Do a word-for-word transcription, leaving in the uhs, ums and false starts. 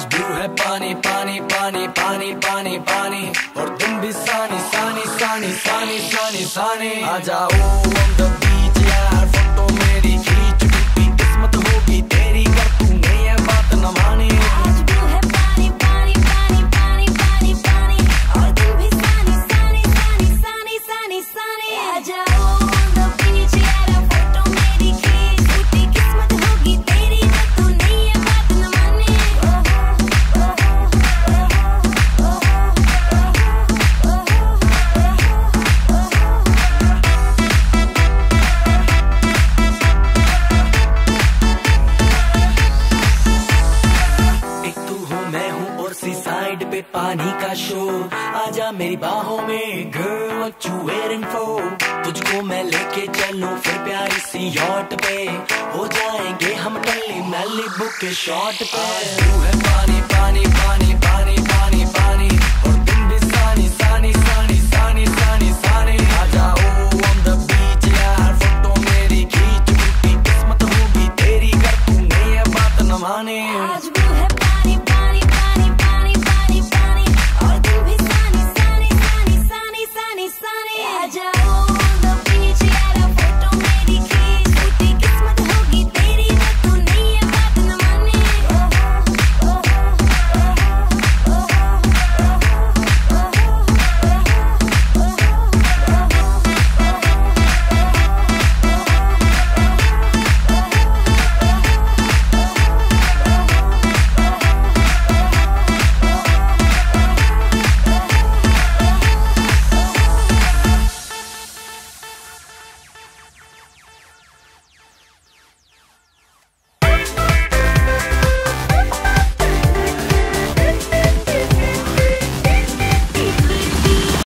Blue है पानी पानी पानी पानी पानी पानी, और तुम भी सानी सानी सानी सानी सानी सानी। आ जाओ on the beach यार, फोटो मेरी खींच, टूटी किस्मत होगी तेरी कर तूने ये बात न मानी। आज ब्लू है पानी पानी पानी पानी पानी पानी, और तुम भी सानी सानी सानी सानी सानी सानी। आ जाओ on the beach यार, फोटो मेरी खींच, टूटी किस्मत होगी तेरी कर तूने ये बात न मानी। एक तू हो मैं हूँ और सी साइड पे पानी का शोर, आजा मेरी बाहों में girl what you waiting for। तुझको मैं लेके चलूं फिर प्यारी सी यॉट पे, हो जाएंगे हम टल्ली मैलिबू के शॉट पे।